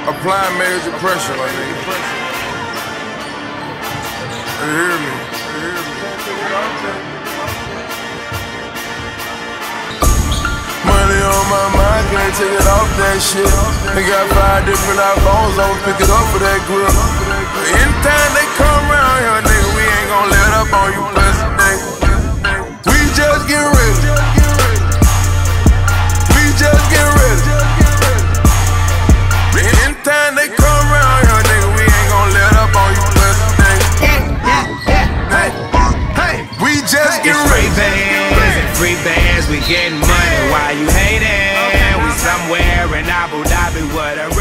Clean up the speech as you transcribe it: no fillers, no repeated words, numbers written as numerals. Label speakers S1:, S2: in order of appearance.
S1: Applying major pressure, my nigga. You hear me? Money on my mind, can't take it off that shit. They got 5 different iPhones, I'ma pick it up for that grip. Anytime they come around here, nigga, we ain't gon' let up on you, pussy, nigga. We just get ready. We just get ready. Anytime they come around here, nigga, we ain't gon' let up on you, pussy, nigga. Hey, hey, we just get ready.
S2: Free bands, we getting money while you hating. We somewhere in Abu Dhabi with a